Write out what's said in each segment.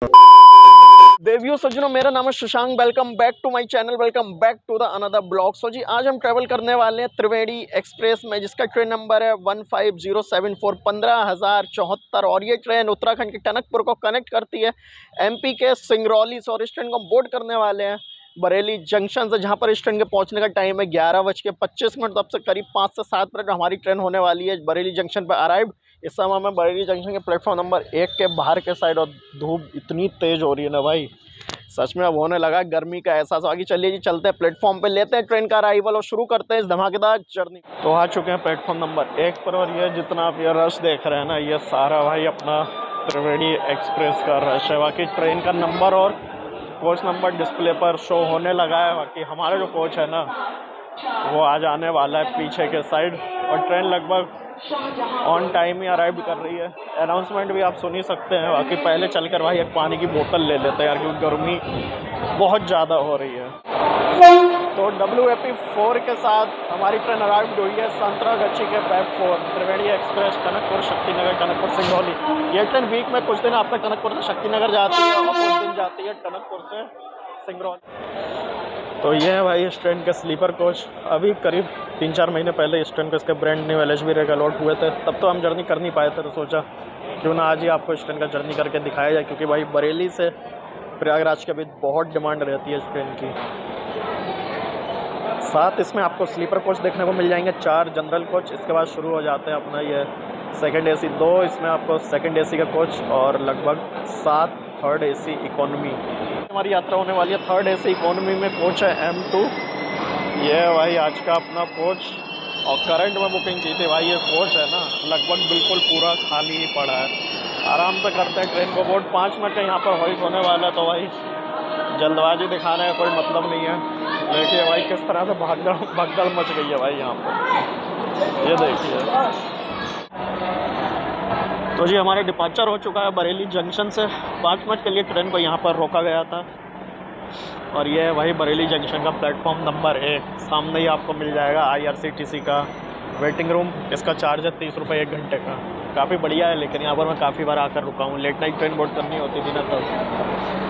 देवियों सज्जनों, मेरा नाम है Shashank. Welcome back to my channel, welcome back to the another blog. So जी, आज हम ट्रैवल करने वाले हैं त्रिवेणी एक्सप्रेस में, जिसका ट्रेन नंबर है 15074 15,074। और ये ट्रेन उत्तराखंड के टनकपुर को कनेक्ट करती है एमपी के सिंगरौली से। और इस ट्रेन को हम बोर्ड करने वाले हैं बरेली जंक्शन से, जहाँ पर इस ट्रेन के पहुँचने का टाइम है 11:25। तब से करीब 5 से 7 मिनट हमारी ट्रेन होने वाली है बरेली जंक्शन पर अराइव। इस समय मैं बरेली जंक्शन के प्लेटफॉर्म नंबर 1 के बाहर के साइड, और धूप इतनी तेज़ हो रही है ना भाई, सच में अब होने लगा गर्मी का एहसास। आगे चलिए जी, चलते हैं प्लेटफॉर्म पे, लेते हैं ट्रेन का अराइवल और शुरू करते हैं इस धमाकेदार जर्नी। तो आ चुके हैं प्लेटफॉर्म नंबर 1 पर, और ये जितना आप ये रश देख रहे हैं ना, ये सारा भाई अपना त्रिवेणी एक्सप्रेस का रश है। बाकी ट्रेन का नंबर और कोच नंबर डिस्प्ले पर शो होने लगा है। बाकी हमारा जो कोच है ना, वो आज आने वाला है पीछे के साइड, और ट्रेन लगभग ऑन टाइम ही अराइव कर रही है। अनाउंसमेंट भी आप सुन ही सकते हैं। बाकी पहले चलकर भाई एक पानी की बोतल ले लेते हैं यार, क्योंकि गर्मी बहुत ज़्यादा हो रही है। तो WAP4 के साथ हमारी ट्रेन अराइव हुई है संतरागछी के WAP4 त्रिवेणी एक्सप्रेस टनकपुर शक्तिनगर टनकपुर सिंगरौली। ये ट्रेन वीक में कुछ दिन आपका टनकपुर से शक्तिनगर जाती है, और कुछ दिन जाती है टनकपुर से सिंगरौली। तो ये है भाई इस ट्रेन के स्लीपर कोच। अभी करीब 3-4 महीने पहले इस ट्रेन को इसके brand new LHB rake allot हुए थे, तब तो हम जर्नी कर नहीं पाए थे। तो सोचा क्यों ना आज ही आपको इस ट्रेन का जर्नी करके दिखाया जाए, क्योंकि भाई बरेली से प्रयागराज के बीच बहुत डिमांड रहती है इस ट्रेन की। साथ इसमें आपको स्लीपर कोच देखने को मिल जाएंगे 4 जनरल कोच। इसके बाद शुरू हो जाते हैं अपना ये सेकंड AC 2, इसमें आपको सेकंड AC का कोच, और लगभग 7 थर्ड AC इकोनॉमी। हमारी यात्रा होने वाली है थर्ड AC इकोनॉमी में। कोच है M2। ये है भाई आज का अपना कोच, और करंट में बुकिंग की थी भाई। ये कोच है ना, लगभग बिल्कुल पूरा खाली ही पड़ा है। आराम से करते हैं ट्रेन को बोर्ड। 5 मिनट का यहाँ पर होइट होने वाला है, तो भाई जल्दबाजी दिखाने का कोई मतलब नहीं है। देखिए भाई किस तरह से भगदड़ मच गई है भाई यहाँ पर, ये देखिए। तो जी हमारा डिपार्चर हो चुका है बरेली जंक्शन से। 5 मिनट के लिए ट्रेन को यहाँ पर रोका गया था। और ये है भाई बरेली जंक्शन का प्लेटफॉर्म नंबर 1। सामने ही आपको मिल जाएगा IRCTC का वेटिंग रूम। इसका चार्ज है 30 रुपये 1 घंटे का। काफ़ी बढ़िया है, लेकिन यहाँ पर मैं काफ़ी बार आकर रुका हूँ। लेट नाइट ट्रेन बोर्ड करनी होती थी ना तब।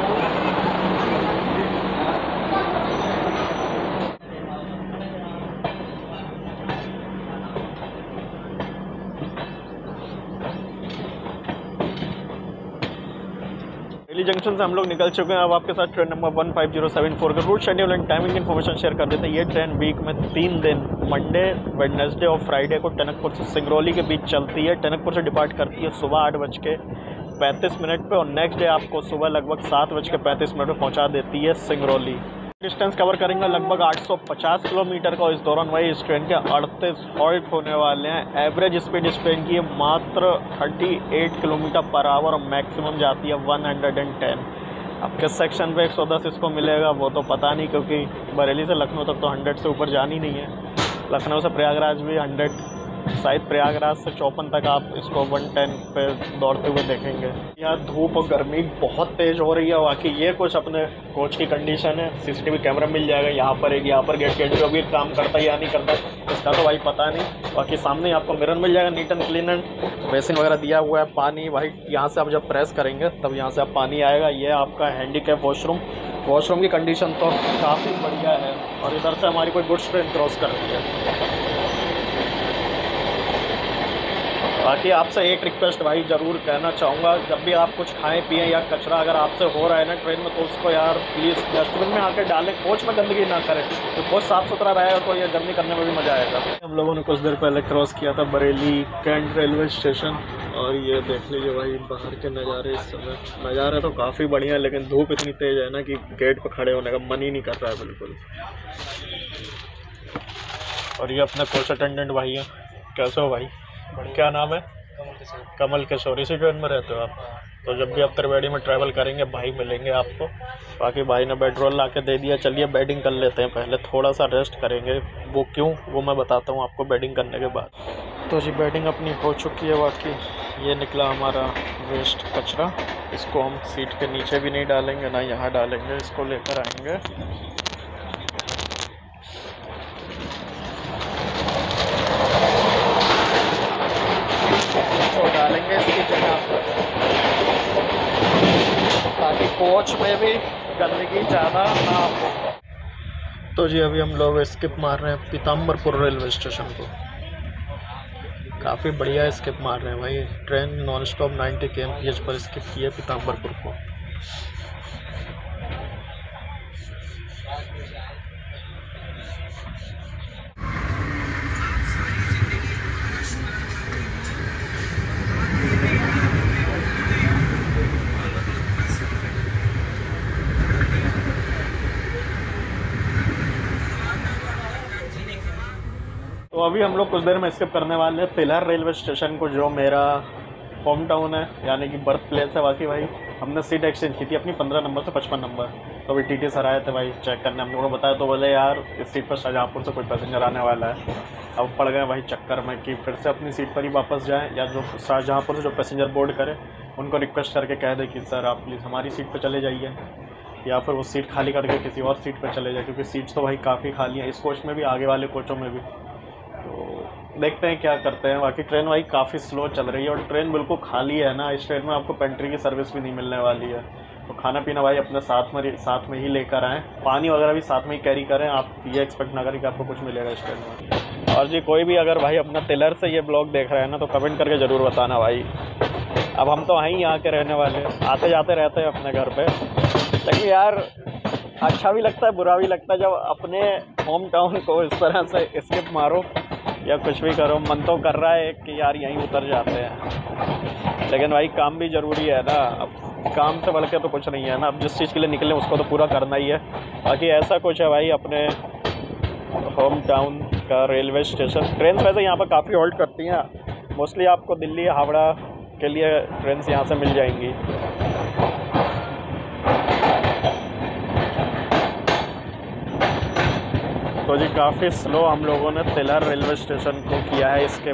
जंक्शन से हम लोग निकल चुके हैं। अब आपके साथ ट्रेन नंबर 15074 का route schedule and timing information share कर देते हैं। ये ट्रेन वीक में 3 दिन मंडे, वेडनेसडे और फ्राइडे को टनकपुर से सिंगरौली के बीच चलती है। टनकपुर से डिपार्ट करती है सुबह 8:35 पे, और नेक्स्ट डे आपको सुबह लगभग 7:35 पे पहुँचा देती है सिंगरौली। डिस्टेंस कवर करेंगे लगभग 850 किलोमीटर का। इस दौरान वही इस ट्रेन के 38 हॉल्ट होने वाले हैं। एवरेज स्पीड इस ट्रेन की मात्र 38 किलोमीटर पर आवर, और मैक्सिमम जाती है 110। अब किस सेक्शन पे 110 इसको मिलेगा वो तो पता नहीं, क्योंकि बरेली से लखनऊ तक तो 100 से ऊपर जानी नहीं है। लखनऊ से प्रयागराज भी 100, शायद प्रयागराज से 54 तक आप इसको 110 पे दौड़ते हुए देखेंगे। यहाँ धूप और गर्मी बहुत तेज़ हो रही है। बाकी ये कुछ अपने कोच की कंडीशन है। CCTV कैमरा मिल जाएगा यहाँ पर, एक यहाँ पर गेट जो भी काम करता है या नहीं करता इसका तो भाई पता नहीं। बाकी सामने आपको मिरर मिल जाएगा, neat and clean and basin वगैरह दिया हुआ है। पानी भाई यहाँ से आप जब प्रेस करेंगे तब यहाँ से आप पानी आएगा। ये आपका हैंडीकैप वॉशरूम की कंडीशन तो काफ़ी बढ़िया है। और इधर से हमारी कोई गुड्स ट्रेन क्रॉस कर रही है। बाकी आपसे एक रिक्वेस्ट भाई ज़रूर कहना चाहूँगा, जब भी आप कुछ खाएं पिएं या कचरा अगर आपसे हो रहा है ना ट्रेन में, तो उसको यार प्लीज़ डस्टबिन में आकर डालें। कोच में गंदगी ना करें, तो कोच साफ़ सुथरा रहेगा तो ये जर्नी करने में भी मज़ा आएगा। हम लोगों ने कुछ देर पहले क्रॉस किया था बरेली कैंट रेलवे स्टेशन, और ये देख लीजिए भाई बाहर के नज़ारे। इस समय नज़ारे तो काफ़ी बढ़िया है, लेकिन धूप इतनी तेज़ है ना कि गेट पर खड़े होने का मन ही नहीं कर रहा है बिल्कुल। और ये अपने कोच अटेंडेंट भाई हैं। कैसे हो भाई? क्या नाम है? कमल किशोर। इसी ट्रेन में रहते हो आप? तो जब भी आप त्रिवेणी में ट्रैवल करेंगे भाई मिलेंगे आपको। बाकी भाई ने बेड रोल ला के दे दिया। चलिए बेडिंग कर लेते हैं, पहले थोड़ा सा रेस्ट करेंगे। वो क्यों, वो मैं बताता हूँ आपको बेडिंग करने के बाद। तो जी बेडिंग अपनी हो चुकी है। बाकी ये निकला हमारा वेस्ट कचरा, इसको हम सीट के नीचे भी नहीं डालेंगे ना यहाँ डालेंगे, इसको लेकर आएंगे। तो डालेंगे इसकी जगह पर। ताकि कोच में भी गंदगी ज़्यादा ना हो। तो जी अभी हम लोग स्किप मार रहे हैं पीताम्बरपुर रेलवे स्टेशन को। काफ़ी बढ़िया स्किप मार रहे हैं भाई। ट्रेन नॉन स्टॉप 90 kmph पर स्किप की है पीताम्बरपुर को। तो अभी हम लोग कुछ देर में स्किप करने वाले हैं तिलहर रेलवे स्टेशन को, जो मेरा होम टाउन है, यानी कि बर्थ प्लेस है। बाकी भाई हमने सीट एक्सचेंज की थी अपनी 15 नंबर से 55 नंबर। तो अभी टीटी सर आए थे भाई चेक करने, हम लोगों को बताया। तो बोले यार इस सीट पर शाहजहाँपुर से कोई पैसेंजर आने वाला है। अब पड़ गए भाई चक्कर में कि फिर से अपनी सीट पर ही वापस जाएँ, या जो शाहजहाँपुर से जो पैसेंजर बोर्ड करे उनको रिक्वेस्ट करके कह दे कि सर आप प्लीज़ हमारी सीट पर चले जाइए, या फिर वो सीट खाली करके किसी और सीट पर चले जाए, क्योंकि सीट्स तो भाई काफ़ी खाली हैं इस कोच में भी, आगे वाले कोचों में भी। तो देखते हैं क्या करते हैं। बाकी ट्रेन भाई काफ़ी स्लो चल रही है और ट्रेन बिल्कुल खाली है ना। इस ट्रेन में आपको पेंट्री की सर्विस भी नहीं मिलने वाली है। तो खाना पीना भाई अपने साथ में ही लेकर आएँ, पानी वगैरह भी साथ में ही कैरी करें। आप ये एक्सपेक्ट ना करें कि आपको कुछ मिलेगा इस ट्रेन में। और जी कोई भी अगर भाई अपना तिलहर से ये ब्लॉग देख रहे हैं ना, तो कमेंट करके ज़रूर बताना भाई। अब हम तो वहीं यहाँ के रहने वाले, आते जाते रहते हैं अपने घर पे, लेकिन यार अच्छा भी लगता है बुरा भी लगता है जब अपने होम टाउन को इस तरह से स्किप मारो या कुछ भी करो। मन तो कर रहा है कि यार यहीं उतर जाते हैं, लेकिन भाई काम भी ज़रूरी है ना। अब काम से बढ़ के तो कुछ नहीं है ना। अब जिस चीज़ के लिए निकले उसको तो पूरा करना ही है। बाकी ऐसा कुछ है भाई अपने होम टाउन का रेलवे स्टेशन। ट्रेन वैसे यहाँ पर काफ़ी होल्ड करती हैं, मोस्टली आपको दिल्ली हावड़ा के लिए ट्रेन यहाँ से मिल जाएंगी। तो जी काफ़ी स्लो हम लोगों ने तिलहर रेलवे स्टेशन को किया है इसके।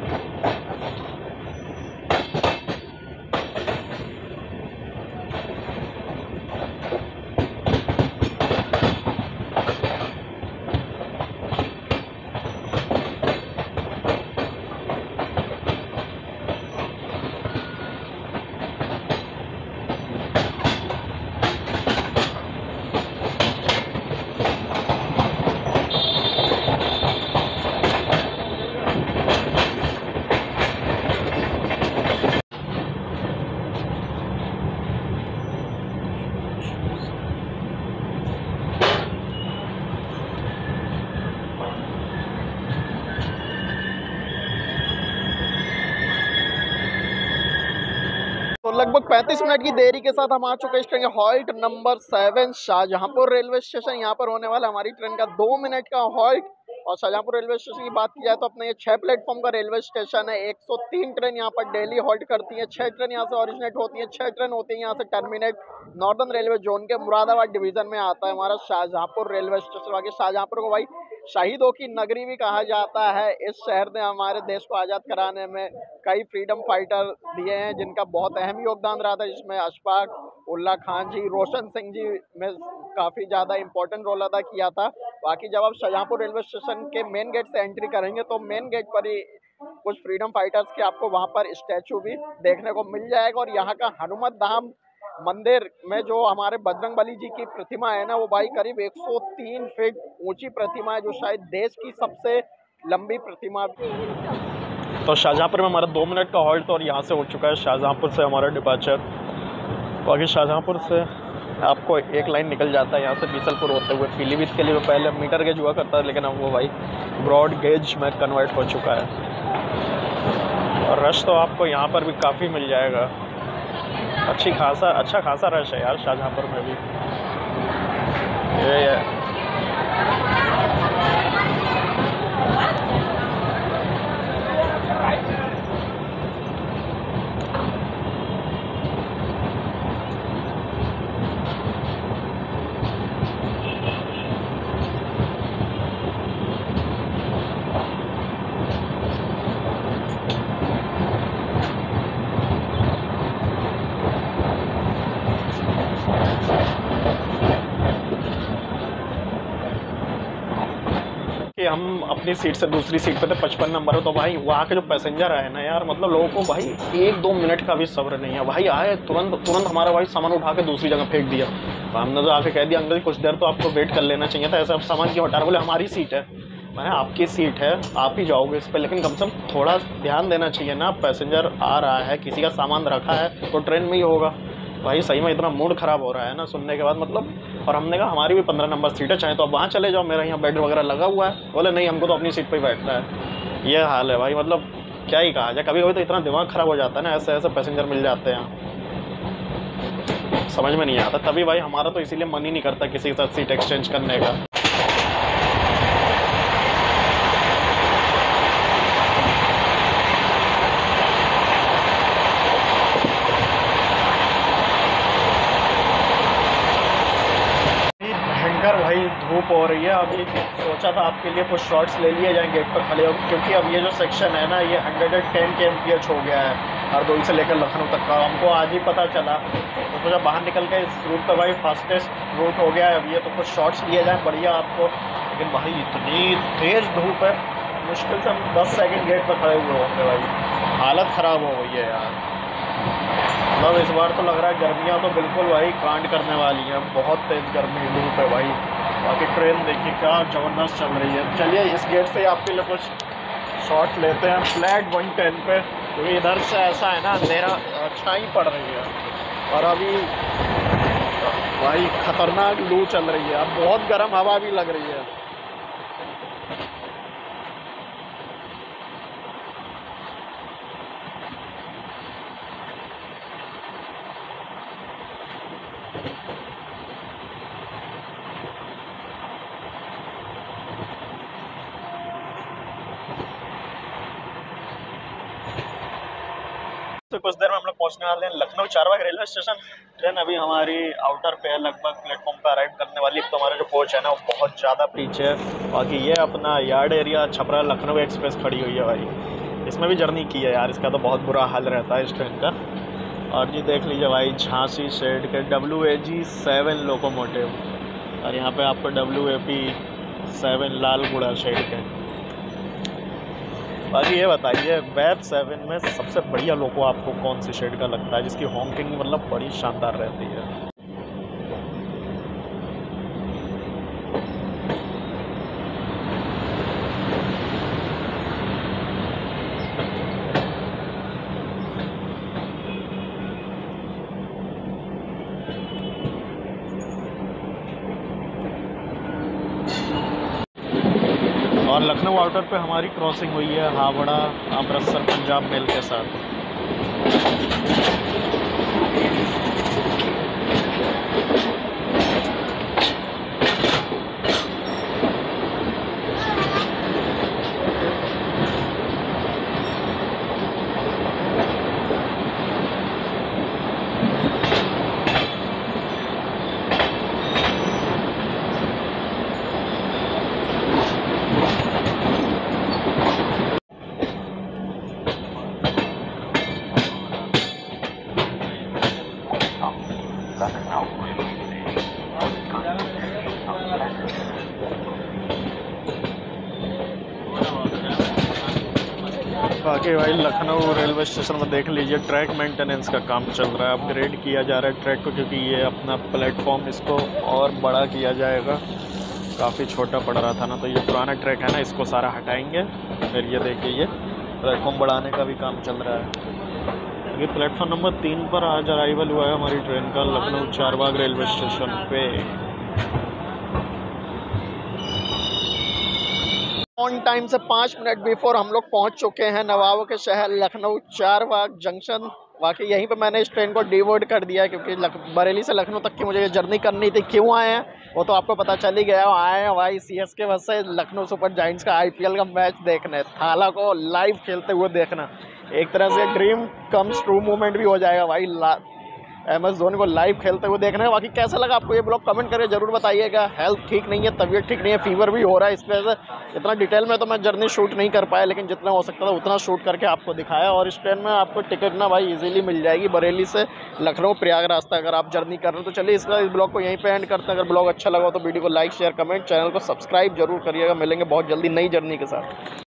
तो लगभग 35 मिनट की देरी के साथ हम आ चुके हैं इस ट्रेन के halt number 7 Shahjahanpur railway station. यहाँ पर होने वाला हमारी ट्रेन का 2 मिनट का हॉल्ट। और शाहजहाँपुर रेलवे स्टेशन की बात की जाए तो अपना ये 6 प्लेटफॉर्म का रेलवे स्टेशन है। 103 ट्रेन यहाँ पर डेली हॉल्ट करती है। 6 ट्रेन यहाँ से ओरिजिनेट होती है, 6 ट्रेन होती है यहाँ से टर्मिनेट। नॉर्दर्न रेलवे जोन के मुरादाबाद डिवीजन में आता है हमारा शाहजहाँपुर रेलवे स्टेशन। बाकी शाहजहाँपुर को भाई शहीदों की नगरी भी कहा जाता है। इस शहर ने हमारे देश को आज़ाद कराने में कई फ्रीडम फाइटर दिए हैं, जिनका बहुत अहम योगदान रहा था, जिसमें अशफाक उल्ला खान जी, रोशन सिंह जी में काफ़ी ज़्यादा इंपॉर्टेंट रोल अदा किया था। बाकी जब आप शाहजहाँपुर रेलवे स्टेशन के मेन गेट से एंट्री करेंगे तो मेन गेट पर ही कुछ फ्रीडम फाइटर्स के आपको वहाँ पर स्टैचू भी देखने को मिल जाएगा। और यहाँ का हनुमत धाम मंदिर में जो हमारे बजरंगबली जी की प्रतिमा है ना, वो भाई करीब 103 फीट ऊंची प्रतिमा है, जो शायद देश की सबसे लंबी प्रतिमा। तो शाहजहाँपुर में हमारा 2 मिनट का हॉल्ट और यहाँ से हो चुका है शाहजहाँपुर से हमारा डिपार्चर। बाकी शाहजहाँपुर से आपको एक लाइन निकल जाता है यहाँ से बीसलपुर होते हुए पीलीभीत के लिए। तो पहले मीटर गेज हुआ करता है, लेकिन अब वो भाई ब्रॉड गेज में कन्वर्ट हो चुका है। और रश तो आपको यहाँ पर भी काफ़ी मिल जाएगा। अच्छा खासा रश है यार शाहजहाँपुर में भी। ये है हम अपनी सीट से दूसरी सीट पे थे 55 नंबर है, तो भाई वहाँ के जो पैसेंजर आए ना यार, मतलब लोगों को भाई 1-2 मिनट का भी सब्र नहीं है भाई। आए तुरंत हमारा भाई सामान उठा के दूसरी जगह फेंक दिया। तो हमने तो आके कह दिया अंकल कुछ देर तो आपको वेट कर लेना चाहिए था, ऐसा सामान क्यों हटा रहे? बोले हमारी सीट है। मैंने आपकी सीट है, आप ही जाओगे इस पर, लेकिन कम से कम थोड़ा ध्यान देना चाहिए ना, पैसेंजर आ रहा है, किसी का सामान रखा है तो ट्रेन में ही होगा। भाई सही में इतना मूड ख़राब हो रहा है ना सुनने के बाद, मतलब। और हमने कहा हमारी भी 15 नंबर सीट है, चाहे तो आप वहाँ चले जाओ, मेरा यहाँ बेड वगैरह लगा हुआ है। बोले नहीं, हमको तो अपनी सीट पे ही बैठना है। ये हाल है भाई, मतलब क्या ही कहा जाए। कभी कभी तो इतना दिमाग ख़राब हो जाता है ना, ऐसे ऐसे पैसेंजर मिल जाते हैं, समझ में नहीं आता। तभी भाई हमारा तो इसीलिए मन ही नहीं करता किसी के साथ सीट एक्सचेंज करने का। भयंकर भाई धूप हो रही है। अभी सोचा था आपके लिए कुछ शॉट्स ले लिए जाएं गेट पर खड़े हो, क्योंकि अब ये जो सेक्शन है ना, ये 110 kmph हो गया है हरदोई से लेकर लखनऊ तक का। हमको आज ही पता चला, तो सोचा बाहर निकल के इस रूट पर भाई फास्टेस्ट रूट हो गया है अब ये, तो कुछ शॉट्स लिए जाएँ बढ़िया आपको। लेकिन भाई इतनी तेज़ धूप है, मुश्किल से हम 10 सेकंड गेट पर खड़े हुए होंगे भाई। हालत ख़राब हो गई है यार। मतलब इस बार तो लग रहा है गर्मियाँ तो बिल्कुल भाई कांड करने वाली हैं, बहुत तेज़ गर्मी धूप है भाई। बाकी ट्रेन देखिए क्या ज़बरदस्त चल रही है। चलिए इस गेट से आपके लिए कुछ शॉट लेते हैं फ्लैट 110 पे, क्योंकि इधर से ऐसा है ना अंधेरा छाई पड़ रही है, और अभी भाई खतरनाक लू चल रही है, अब बहुत गर्म हवा भी लग रही है। तो कुछ देर में हम लोग पहुंचने वाले हैं Lucknow Charbagh railway station. Train अभी हमारी आउटर पे है, लगभग प्लेटफॉर्म पे अराइव करने वाली है। तो हमारा जो कोच है ना वो बहुत ज़्यादा पीछे है। बाकी ये अपना yard area Chhapra Lucknow express खड़ी हुई है भाई, इसमें भी जर्नी की है यार, इसका तो बहुत बुरा हाल रहता है इस ट्रेन का। और ये देख लीजिए भाई झांसी शेड के WAG7 लोकोमोटिव, और यहाँ पे आपको WAP7 लालगुड़ा शेड के। बाकी ये बताइए वेब 7 में सबसे बढ़िया लोगो आपको कौन सी शेड का लगता है, जिसकी हॉकिंग मतलब बड़ी शानदार रहती है? और लखनऊ आउटर पे हमारी क्रॉसिंग हुई है हावड़ा अमृतसर पंजाब मेल के साथ। बाकी भाई लखनऊ रेलवे स्टेशन में देख लीजिए ट्रैक मेंटेनेंस का काम चल रहा है, अपग्रेड किया जा रहा है ट्रैक को, क्योंकि ये अपना प्लेटफॉर्म इसको और बड़ा किया जाएगा। काफ़ी छोटा पड़ रहा था ना, तो ये पुराना ट्रैक है ना, इसको सारा हटाएंगे। फिर ये देखिए ये प्लेटफॉर्म बढ़ाने का भी काम चल रहा है। ये प्लेटफॉर्म नंबर 3 पर आज अराइवल हुआ है हमारी ट्रेन का लखनऊ चारबाग रेलवे स्टेशन पे। ऑन टाइम से 5 मिनट बिफोर हम लोग पहुंच चुके हैं नवाबों के शहर लखनऊ चारबाग जंक्शन। वाकई यहीं पे मैंने इस ट्रेन को डिवोर्ट कर दिया, क्योंकि बरेली से लखनऊ तक की मुझे ये जर्नी करनी थी। क्यों आए हैं वो तो आपको पता चल ही गया। आए हैं भाई CSK बस से लखनऊ सुपर जायंट्स का IPL का मैच देखने, थाला को लाइव खेलते हुए देखना। एक तरह से ड्रीम कम्स ट्रू मोमेंट भी हो जाएगा भाई। MS धोनी को लाइव खेलते हुए देखना है। बाकी कैसा लगा आपको ये ब्लॉग कमेंट करके ज़रूर बताइएगा। हेल्थ ठीक नहीं है, तबीयत ठीक नहीं है, फीवर भी हो रहा है, इस वजह से इतना डिटेल में तो मैं जर्नी शूट नहीं कर पाया, लेकिन जितना हो सकता था उतना शूट करके आपको दिखाया। और इस ट्रेन में आपको टिकट ना भाई इजीली मिल जाएगी, बरेली से लखनऊ प्रयाग रास्ता अगर आप जर्नी कर रहे हो। तो चलिए इस ब्लॉग को यहीं पे एंड करते हैं। अगर ब्लॉग अच्छा लगा तो वीडियो को लाइक शेयर कमेंट, चैनल को सब्सक्राइब जरूर करिएगा। मिलेंगे बहुत जल्दी नई जर्नी के साथ।